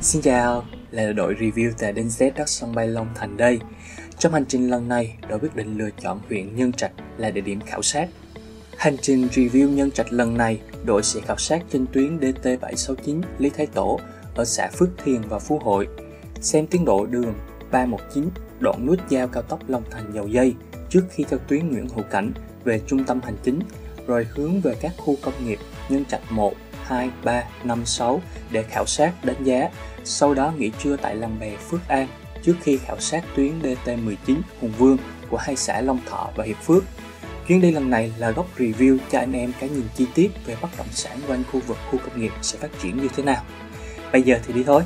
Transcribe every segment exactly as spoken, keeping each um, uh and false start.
Xin chào, là đội review tại đê en zét đất sân bay Long Thành đây. Trong hành trình lần này, đội quyết định lựa chọn huyện Nhân Trạch là địa điểm khảo sát. Hành trình review Nhân Trạch lần này, đội sẽ khảo sát trên tuyến đê tê bảy sáu chín Lý Thái Tổ ở xã Phước Thiền và Phú Hội, xem tiến độ đường ba một chín đoạn nút giao cao tốc Long Thành - Dầu Giây trước khi theo tuyến Nguyễn Hữu Cảnh về trung tâm hành chính, rồi hướng về các khu công nghiệp Nhân Trạch một, hai, ba, năm, sáu để khảo sát, đánh giá. Sau đó nghỉ trưa tại làng bè Phước An trước khi khảo sát tuyến đê tê mười chín Hùng Vương của hai xã Long Thọ và Hiệp Phước. Chuyến đi lần này là góc review cho anh em cái nhìn chi tiết về bất động sản quanh khu vực khu công nghiệp sẽ phát triển như thế nào. Bây giờ thì đi thôi!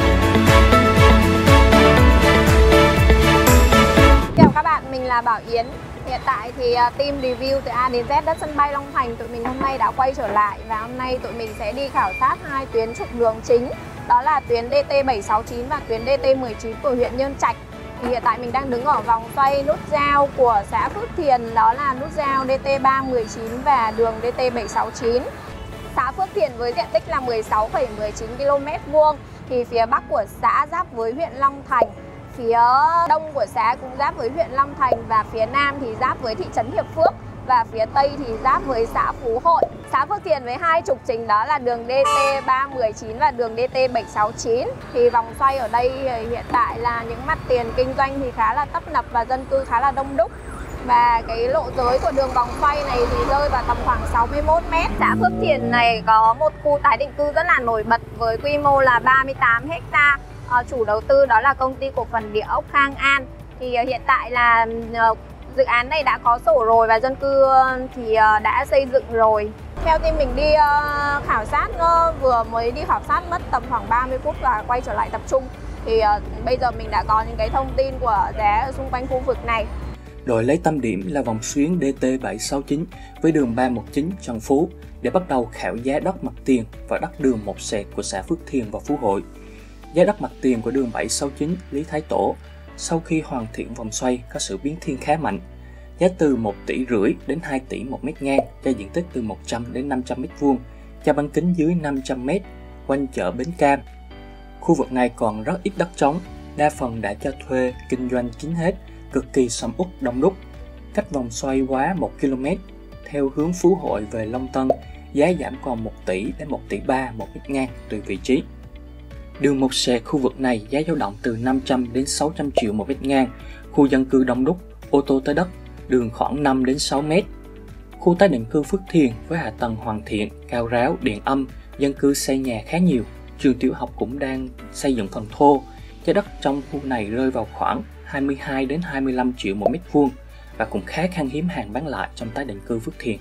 Chào các bạn, mình là Bảo Yến. Hiện tại thì team review từ A đến Z đất sân bay Long Thành tụi mình hôm nay đã quay trở lại, và hôm nay tụi mình sẽ đi khảo sát hai tuyến trục đường chính, đó là tuyến đê tê bảy sáu chín và tuyến đê tê mười chín của huyện Nhân Trạch. Thì hiện tại mình đang đứng ở vòng xoay nút giao của xã Phước Thiền, đó là nút giao đê tê ba một chín và đường đê tê bảy sáu chín. Xã Phước Thiền với diện tích là mười sáu phẩy mười chín ki lô mét vuông, thì phía bắc của xã giáp với huyện Long Thành, phía đông của xã cũng giáp với huyện Long Thành, và phía nam thì giáp với thị trấn Hiệp Phước, và phía tây thì giáp với xã Phú Hội. Xã Phước Thiền với hai trục chính đó là đường đê tê ba một chín và đường đê tê bảy sáu chín. Thì vòng xoay ở đây hiện tại là những mặt tiền kinh doanh thì khá là tấp nập và dân cư khá là đông đúc. Và cái lộ giới của đường vòng xoay này thì rơi vào tầm khoảng sáu mươi mốt mét. Xã Phước Thiền này có một khu tái định cư rất là nổi bật với quy mô là ba mươi tám héc ta. À, chủ đầu tư đó là công ty cổ phần địa ốc Khang An. Thì uh, hiện tại là uh, dự án này đã có sổ rồi và dân cư uh, thì uh, đã xây dựng rồi. Theo team mình đi uh, khảo sát, uh, vừa mới đi khảo sát mất tầm khoảng ba mươi phút và quay trở lại tập trung. Thì uh, bây giờ mình đã có những cái thông tin của giá ở xung quanh khu vực này. Đội lấy tâm điểm là vòng xuyến đê tê bảy sáu chín với đường ba một chín Trần Phú để bắt đầu khảo giá đất mặt tiền và đất đường một sẹt của xã Phước Thiền và Phú Hội. Giá đất mặt tiền của đường bảy sáu chín Lý Thái Tổ sau khi hoàn thiện vòng xoay có sự biến thiên khá mạnh. Giá từ một tỷ rưỡi đến hai tỷ một mét ngang cho diện tích từ một trăm đến năm trăm mét vuông, cho bán kính dưới năm trăm mét, quanh chợ Bến Cam. Khu vực này còn rất ít đất trống, đa phần đã cho thuê, kinh doanh kín hết, cực kỳ sầm uất đông đúc. Cách vòng xoay quá một ki lô mét, theo hướng Phú Hội về Long Tân, giá giảm còn một tỷ đến một tỷ ba một mét ngang tùy vị trí. Đường một sẹt khu vực này giá dao động từ năm trăm đến sáu trăm triệu một mét ngang, khu dân cư đông đúc, ô tô tới đất, đường khoảng năm đến sáu mét. Khu tái định cư Phước Thiền với hạ tầng hoàn thiện, cao ráo, điện âm, dân cư xây nhà khá nhiều, trường tiểu học cũng đang xây dựng phần thô. Giá đất trong khu này rơi vào khoảng hai mươi hai đến hai mươi lăm triệu một mét vuông và cũng khá khan hiếm hàng bán lại trong tái định cư Phước Thiền.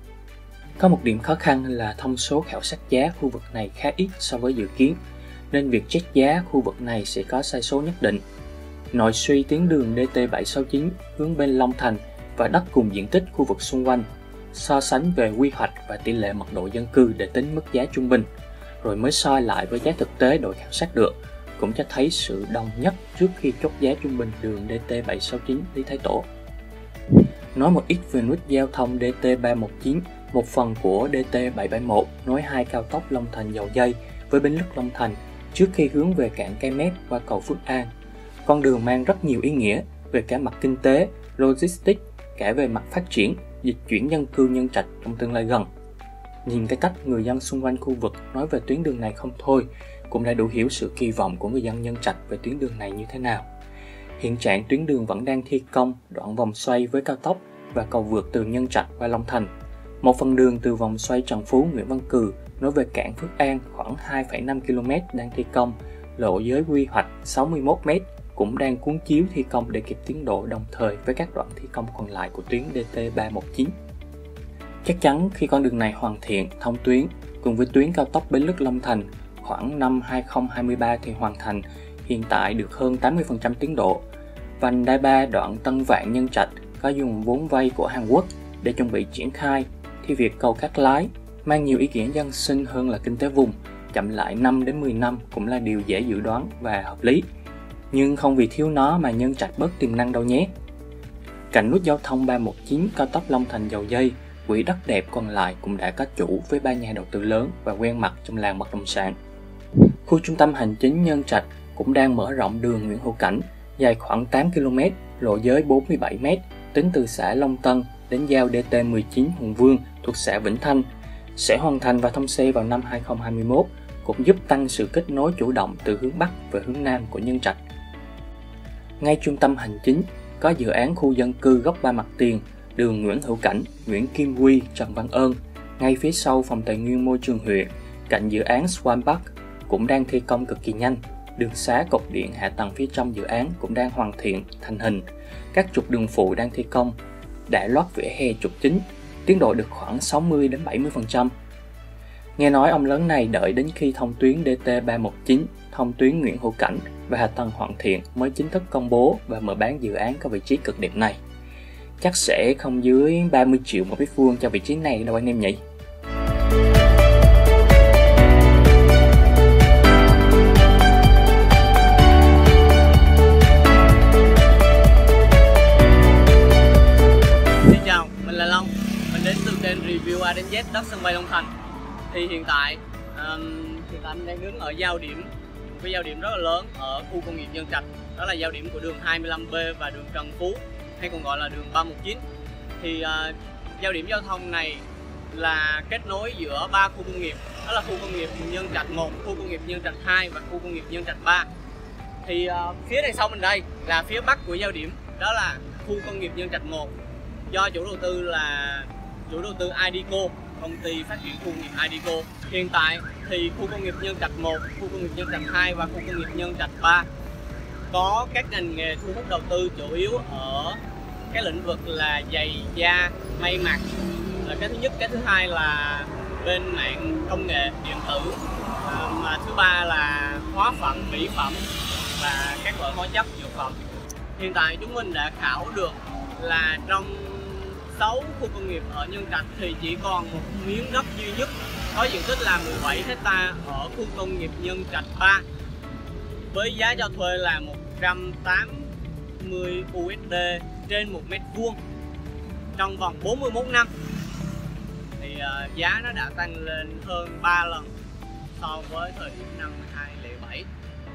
Có một điểm khó khăn là thông số khảo sát giá khu vực này khá ít so với dự kiến, nên việc check giá khu vực này sẽ có sai số nhất định. Nội suy tuyến đường đê tê bảy sáu chín hướng bên Long Thành và đất cùng diện tích khu vực xung quanh, so sánh về quy hoạch và tỷ lệ mật độ dân cư để tính mức giá trung bình, rồi mới soi lại với giá thực tế đội khảo sát được, cũng cho thấy sự đồng nhất trước khi chốt giá trung bình đường đê tê bảy sáu chín Lý Thái Tổ. Nói một ít về nút giao thông đê tê ba một chín, một phần của đê tê bảy bảy một nối hai cao tốc Long Thành - Dầu Giây với Bến Lức - Long Thành trước khi hướng về cảng Cái Mép qua cầu Phước An. Con đường mang rất nhiều ý nghĩa về cả mặt kinh tế, logistics, cả về mặt phát triển, dịch chuyển dân cư Nhân Trạch trong tương lai gần. Nhìn cái cách người dân xung quanh khu vực nói về tuyến đường này không thôi, cũng đã đủ hiểu sự kỳ vọng của người dân Nhân Trạch về tuyến đường này như thế nào. Hiện trạng tuyến đường vẫn đang thi công đoạn vòng xoay với cao tốc và cầu vượt từ Nhân Trạch qua Long Thành. Một phần đường từ vòng xoay Trần Phú Nguyễn Văn Cừ nối về cảng Phước An khoảng hai phẩy năm ki lô mét đang thi công, lộ giới quy hoạch sáu mươi mốt mét cũng đang cuốn chiếu thi công để kịp tiến độ đồng thời với các đoạn thi công còn lại của tuyến đê tê ba một chín. Chắc chắn khi con đường này hoàn thiện, thông tuyến cùng với tuyến cao tốc Bến Lức - Long Thành khoảng năm hai không hai ba thì hoàn thành, hiện tại được hơn tám mươi phần trăm tiến độ. Vành đai ba đoạn Tân Vạn - Nhân Trạch có dùng vốn vay của Hàn Quốc để chuẩn bị triển khai, thì việc cầu Cát Lái mang nhiều ý nghĩa dân sinh hơn là kinh tế vùng, chậm lại năm đến mười năm cũng là điều dễ dự đoán và hợp lý. Nhưng không vì thiếu nó mà Nhân Trạch bớt tiềm năng đâu nhé. Cạnh nút giao thông ba một chín cao tốc Long Thành - Dầu Giây, quỹ đất đẹp còn lại cũng đã có chủ với ba nhà đầu tư lớn và quen mặt trong làng bất động sản. Khu trung tâm hành chính Nhân Trạch cũng đang mở rộng đường Nguyễn Hữu Cảnh dài khoảng tám ki lô mét, lộ giới bốn mươi bảy mét, tính từ xã Long Tân đến giao D T mười chín Hùng Vương thuộc xã Vĩnh Thanh, sẽ hoàn thành và thông xe vào năm hai không hai mốt, cũng giúp tăng sự kết nối chủ động từ hướng Bắc về hướng Nam của Nhân Trạch. Ngay trung tâm hành chính có dự án khu dân cư góc ba mặt tiền, đường Nguyễn Hữu Cảnh, Nguyễn Kim Quy, Trần Văn Ơn. Ngay phía sau Phòng Tài nguyên Môi trường huyện, cạnh dự án Swan Park cũng đang thi công cực kỳ nhanh. Đường xá, cột điện, hạ tầng phía trong dự án cũng đang hoàn thiện, thành hình. Các trục đường phụ đang thi công, đã lót vỉa hè trục chính, tiến độ được khoảng sáu mươi đến bảy mươi phần trăm. Nghe nói ông lớn này đợi đến khi thông tuyến D T ba một chín, thông tuyến Nguyễn Hữu Cảnh và hạ tầng hoàn thiện mới chính thức công bố và mở bán dự án có vị trí cực đẹp này. Chắc sẽ không dưới ba mươi triệu một mét vuông cho vị trí này đâu anh em nhỉ? Xin chào, mình là Long, mình đến từ kênh review A đến Z đất sân bay Long Thành. Thì hiện tại um, hiện tại mình đang đứng ở giao điểm, một cái giao điểm rất là lớn ở khu công nghiệp Nhân Trạch. Đó là giao điểm của đường hai mươi lăm B và đường Trần Phú, hay còn gọi là đường ba một chín. Thì uh, giao điểm giao thông này là kết nối giữa ba khu công nghiệp, đó là khu công nghiệp Nhân Trạch một, khu công nghiệp Nhân Trạch hai và khu công nghiệp Nhân Trạch ba. Thì uh, phía đằng sau mình đây là phía bắc của giao điểm, đó là khu công nghiệp Nhân Trạch một, do chủ đầu tư là chủ đầu tư Idico, công ty phát triển khu công nghiệp Idico. Hiện tại thì khu công nghiệp Nhân Trạch một, khu công nghiệp Nhân Trạch hai và khu công nghiệp Nhân Trạch ba có các ngành nghề thu hút đầu tư chủ yếu ở cái lĩnh vực là giày da, may mặc là cái thứ nhất. Cái thứ hai là bên mạng công nghệ điện tử, à, mà thứ ba là hóa phẩm, mỹ phẩm và các loại hóa chất, dược phẩm. Hiện tại chúng mình đã khảo được là trong sáu khu công nghiệp ở Nhân Trạch thì chỉ còn một miếng đất duy nhất có diện tích là mười bảy héc ta ở khu công nghiệp Nhân Trạch ba, với giá cho thuê là một trăm tám mươi u ét đê trên một mét vuông trong vòng bốn mươi mốt năm. Thì uh, giá nó đã tăng lên hơn ba lần so với thời điểm năm hai không không bảy.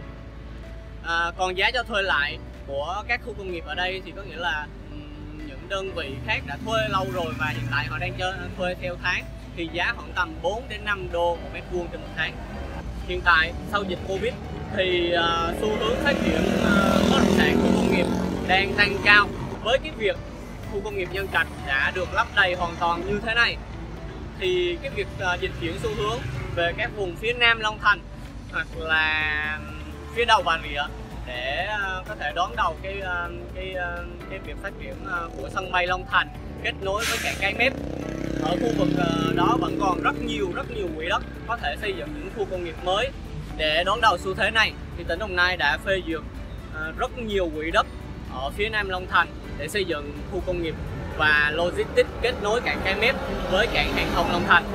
À, còn giá cho thuê lại của các khu công nghiệp ở đây thì có nghĩa là um, những đơn vị khác đã thuê lâu rồi và hiện tại họ đang cho thuê theo tháng, thì giá khoảng tầm bốn đến năm đô một mét vuông trên một tháng. Hiện tại sau dịch Covid thì uh, xu hướng phát triển uh, bất động sản khu công nghiệp đang tăng cao. Với cái việc khu công nghiệp Nhân Trạch đã được lấp đầy hoàn toàn như thế này thì cái việc uh, dịch chuyển xu hướng về các vùng phía Nam Long Thành hoặc là phía đầu Bà Rịa để uh, có thể đón đầu cái uh, cái uh, cái việc phát triển uh, của sân bay Long Thành kết nối với cảng Cái Mép. Ở khu vực uh, đó vẫn còn rất nhiều rất nhiều quỹ đất có thể xây dựng những khu công nghiệp mới. Để đón đầu xu thế này thì tỉnh Đồng Nai đã phê duyệt uh, rất nhiều quỹ đất ở phía Nam Long Thành để xây dựng khu công nghiệp và logistics kết nối cảng Cái Mép với cảng hàng không Long Thành.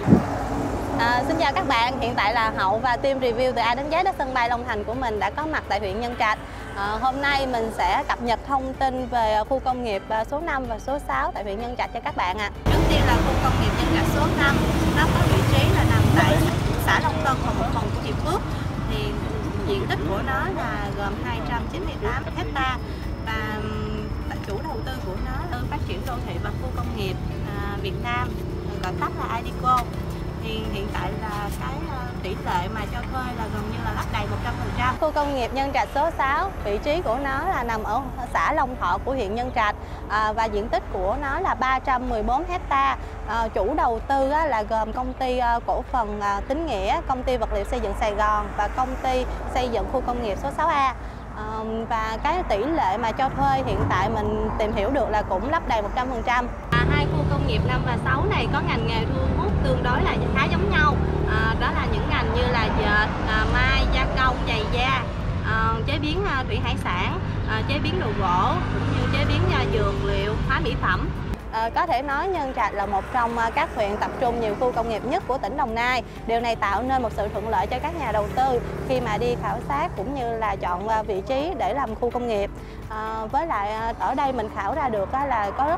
À, xin chào các bạn, hiện tại là Hậu và team review từ A đến Z đất sân bay Long Thành của mình đã có mặt tại huyện Nhân Trạch. À, hôm nay mình sẽ cập nhật thông tin về khu công nghiệp số năm và số sáu tại huyện Nhân Trạch cho các bạn ạ. À. Trước tiên là khu công nghiệp Nhân Trạch số năm, nó có vị trí là nằm tại xã Long Tân và một phần của Hiệp Phước. Thì diện tích của nó là gồm hai trăm chín mươi tám héc ta và chủ đầu tư của nó là phát triển đô thị và khu công nghiệp à, Việt Nam, gọi tắt là Idico. Thì hiện tại là cái tỷ lệ mà cho thuê là gần như là lấp đầy một trăm phần trăm. Khu công nghiệp Nhân Trạch số sáu, vị trí của nó là nằm ở xã Long Thọ của huyện Nhân Trạch à, và diện tích của nó là ba trăm mười bốn héc ta. À, chủ đầu tư á, là gồm công ty à, cổ phần à, Tín Nghĩa, công ty vật liệu xây dựng Sài Gòn và công ty xây dựng khu công nghiệp số sáu A. À, và cái tỷ lệ mà cho thuê hiện tại mình tìm hiểu được là cũng lấp đầy một trăm phần trăm. À, hai khu công nghiệp năm và sáu này có ngành nghề thu hút tương đối là khá giống nhau. À, đó là những ngành như là dệt, à, may, gia công, giày da, à, chế biến à, thủy hải sản, à, chế biến đồ gỗ cũng như chế biến à, dược liệu, hóa mỹ phẩm. À, có thể nói Nhân Trạch là một trong các huyện tập trung nhiều khu công nghiệp nhất của tỉnh Đồng Nai. Điều này tạo nên một sự thuận lợi cho các nhà đầu tư khi mà đi khảo sát cũng như là chọn vị trí để làm khu công nghiệp. À, với lại ở đây mình khảo ra được là có rất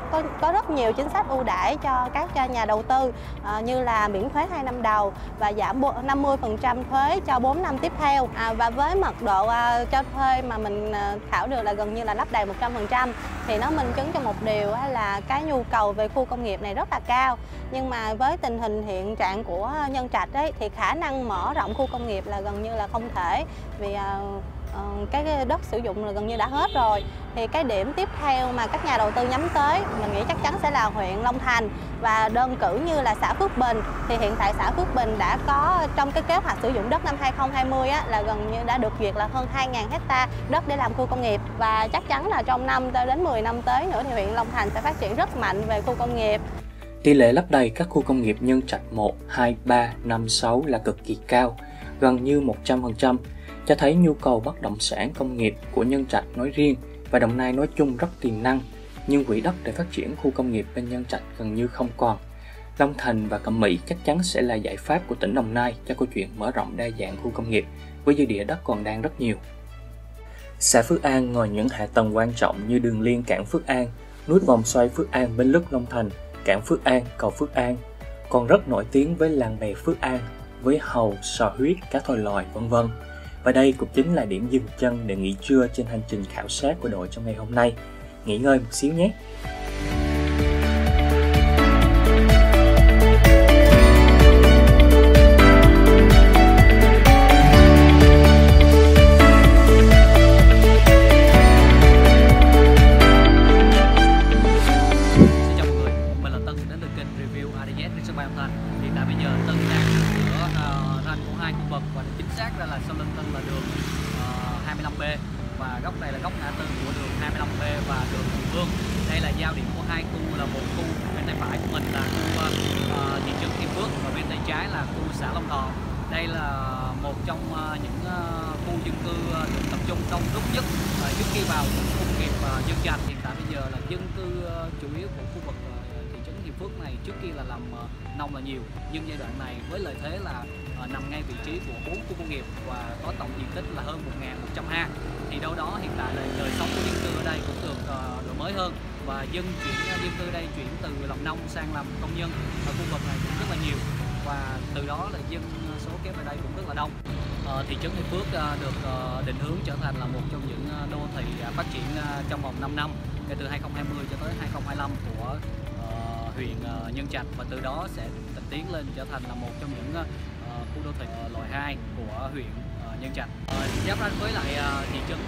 có có rất nhiều chính sách ưu đãi cho các cho nhà đầu tư, à, như là miễn thuế hai năm đầu và giảm năm mươi phần trăm thuế cho bốn năm tiếp theo. À, và với mật độ à, cho thuê mà mình à, thảo được là gần như là lấp đầy một trăm phần trăm, thì nó minh chứng cho một điều là cái nhu cầu về khu công nghiệp này rất là cao. Nhưng mà với tình hình hiện trạng của Nhân Trạch ấy, thì khả năng mở rộng khu công nghiệp là gần như là không thể, vì à, cái đất sử dụng là gần như đã hết rồi. Thì cái điểm tiếp theo mà các nhà đầu tư nhắm tới mình nghĩ chắc chắn sẽ là huyện Long Thành, và đơn cử như là xã Phước Bình thì hiện tại xã Phước Bình đã có trong cái kế hoạch sử dụng đất năm hai không hai không á, là gần như đã được duyệt là hơn hai nghìn hecta đất để làm khu công nghiệp, và chắc chắn là trong năm tới đến mười năm tới nữa thì huyện Long Thành sẽ phát triển rất mạnh về khu công nghiệp. Tỷ lệ lấp đầy các khu công nghiệp Nhân Trạch một, hai, ba, năm, sáu là cực kỳ cao, gần như một trăm phần trăm, cho thấy nhu cầu bất động sản công nghiệp của Nhân Trạch nói riêng và Đồng Nai nói chung rất tiềm năng, nhưng quỹ đất để phát triển khu công nghiệp bên Nhân Trạch gần như không còn. Long Thành và Cẩm Mỹ chắc chắn sẽ là giải pháp của tỉnh Đồng Nai cho câu chuyện mở rộng đa dạng khu công nghiệp, với dư địa đất còn đang rất nhiều. Xã Phước An ngoài những hạ tầng quan trọng như đường liên cảng Phước An, nút vòng xoay Phước An Bến Lức Long Thành, cảng Phước An, cầu Phước An, còn rất nổi tiếng với làng bè Phước An, với hàu, sò huyết, cá thòi lòi, vân vân. Và đây cũng chính là điểm dừng chân để nghỉ trưa trên hành trình khảo sát của đội trong ngày hôm nay. Nghỉ ngơi một xíu nhé! Và góc này là góc ngã tư của đường hai mươi lăm B và đường Hùng Vương. Đây là giao điểm của hai khu, là một khu bên tay phải của mình là khu uh, thị trấn Hiệp Phước và bên tay trái là khu xã Long Thọ. Đây là một trong uh, những uh, khu dân cư uh, được tập trung đông đúc nhất uh, trước khi vào khu công nghiệp uh, Nhân Trạch. Hiện tại bây giờ là dân cư uh, chủ yếu của khu vực uh, thị trấn Hiệp Phước này trước kia là làm uh, nông là nhiều, nhưng giai đoạn này với lợi thế là uh, nằm ngay vị trí của bốn khu công nghiệp và có tổng diện tích là hơn một nghìn một trăm ha, thì đâu đó hiện tại là đời sống của dân cư ở đây cũng được uh, đổi mới hơn, và dân chuyển dân cư đây chuyển từ làm nông sang làm công nhân ở khu vực này cũng rất là nhiều, và từ đó là dân số kéo về đây cũng rất là đông. Uh, thị trấn Hiệp Phước uh, được uh, định hướng trở thành là một trong những uh, đô thị uh, phát triển uh, trong vòng năm năm kể từ hai không hai không cho tới hai không hai lăm của uh, huyện uh, Nhân Trạch, và từ đó sẽ tiến lên trở thành là một trong những uh, khu đô thị uh, loại hai của huyện uh, Nhân Trạch. Uh, giáp ranh với lại uh, thị trấn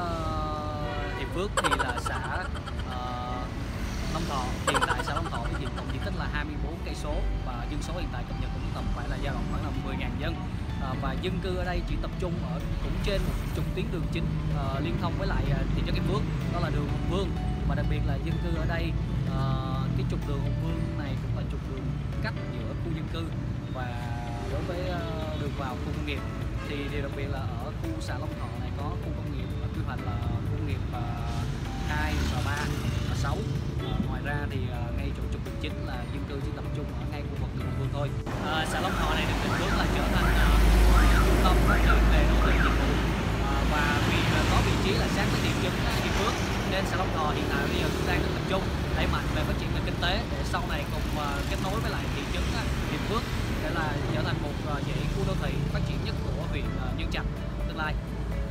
uh, Hiệp Phước thì là xã uh, Long Thọ. Hiện tại xã Long Thọ thì diện tổng diện tích là hai mươi bốn cây số và dân số hiện tại cập nhật cũng tầm phải là dao động khoảng là mười nghìn dân. À, và dân cư ở đây chỉ tập trung ở cũng trên một trục tuyến đường chính uh, liên thông với lại uh, thị trấn Hiệp Phước, đó là đường Hùng Vương, và đặc biệt là dân cư ở đây uh, cái trục đường Hùng Vương này cũng là trục đường cắt giữa khu dân cư và đối với uh, đường vào khu công nghiệp. Thì điều đặc biệt là ở khu xã Long Thọ này có khu công nghiệp và quy hoạch là khu công nghiệp hai uh, và ba và sáu. Uh, ngoài ra thì uh, ngay chỗ trục đường chính là dân cư chỉ tập trung ở ngay khu vực đường Hùng Vương thôi. Uh, xã Long Thọ này được định hướng là trở thành trung tâm phát triển về đầu tư dịch vụ, uh, và vì uh, có vị trí là sát với thị trấn Hiệp Phước nên xã Long Thọ hiện tại bây giờ cũng đang được tập trung đẩy mạnh về phát triển về kinh tế để sau này cùng uh, kết nối với lại thị trấn Hiệp Phước để là trở thành một uh, dãy khu đô thị phát triển nhất của huyện uh, Nhân Trạch tương lai.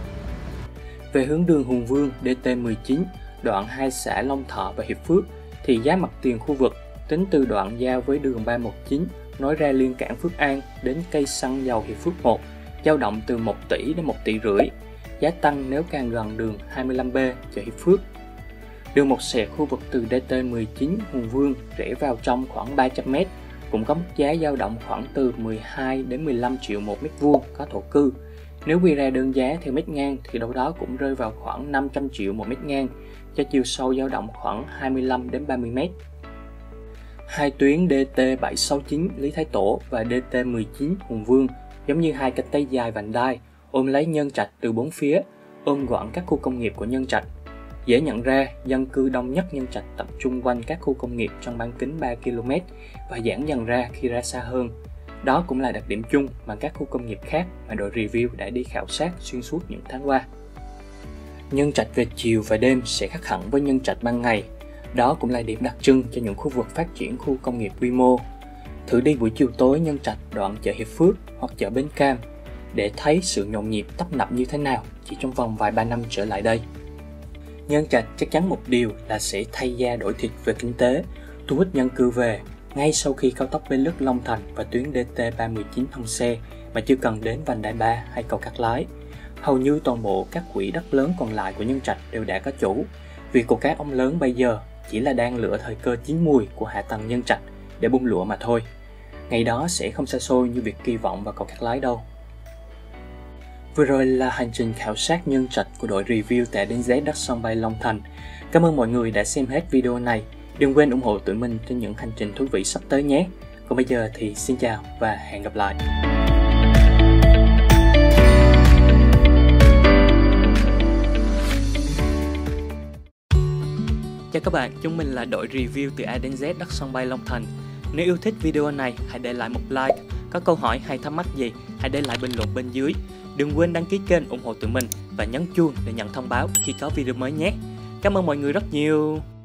Về hướng đường Hùng Vương D T mười chín, đoạn hai xã Long Thọ và Hiệp Phước, thì giá mặt tiền khu vực tính từ đoạn giao với đường ba một chín nối ra liên cảng Phước An đến cây xăng dầu Hiệp Phước một dao động từ một tỷ đến một tỷ rưỡi, giá tăng nếu càng gần đường hai mươi lăm B chợ Hiệp Phước. Đường một sẹt khu vực từ D T mười chín Hùng Vương rẽ vào trong khoảng ba trăm mét cũng có mức giá dao động khoảng từ mười hai đến mười lăm triệu một mét vuông có thổ cư. Nếu quy ra đơn giá theo mét ngang thì đâu đó cũng rơi vào khoảng năm trăm triệu một mét ngang, cho chiều sâu dao động khoảng hai mươi lăm đến ba mươi mét. Hai tuyến D T bảy sáu chín Lý Thái Tổ và D T mười chín Hùng Vương giống như hai cánh tay dài vành đai ôm lấy Nhân Trạch từ bốn phía, ôm gọn các khu công nghiệp của Nhân Trạch. Dễ nhận ra, dân cư đông nhất Nhân Trạch tập trung quanh các khu công nghiệp trong bán kính ba ki lô mét và giãn dần ra khi ra xa hơn. Đó cũng là đặc điểm chung mà các khu công nghiệp khác mà đội review đã đi khảo sát xuyên suốt những tháng qua. Nhân Trạch về chiều và đêm sẽ khác hẳn với Nhân Trạch ban ngày. Đó cũng là điểm đặc trưng cho những khu vực phát triển khu công nghiệp quy mô. Thử đi buổi chiều tối Nhân Trạch đoạn chợ Hiệp Phước hoặc chợ Bến Cam để thấy sự nhộn nhịp tấp nập như thế nào chỉ trong vòng vài ba năm trở lại đây. Nhân Trạch chắc chắn một điều là sẽ thay da đổi thịt về kinh tế, thu hút dân cư về ngay sau khi cao tốc Bến Lức Long Thành và tuyến D T ba một chín thông xe mà chưa cần đến vành đai ba hay cầu Cát Lái. Hầu như toàn bộ các quỹ đất lớn còn lại của Nhân Trạch đều đã có chủ. Việc của các ông lớn bây giờ chỉ là đang lựa thời cơ chín mùi của hạ tầng Nhân Trạch để bung lụa mà thôi. Ngày đó sẽ không xa xôi như việc kỳ vọng vào cầu Cát Lái đâu. Vừa rồi là hành trình khảo sát Nhân Trạch của đội review tại a đến Z đất sân bay Long Thành. Cảm ơn mọi người đã xem hết video này. Đừng quên ủng hộ tụi mình trên những hành trình thú vị sắp tới nhé. Còn bây giờ thì xin chào và hẹn gặp lại. Chào các bạn, chúng mình là đội review từ A đến Z đất sân bay Long Thành. Nếu yêu thích video này, hãy để lại một like. Có câu hỏi hay thắc mắc gì, hãy để lại bình luận bên dưới. Đừng quên đăng ký kênh ủng hộ tụi mình và nhấn chuông để nhận thông báo khi có video mới nhé. Cảm ơn mọi người rất nhiều.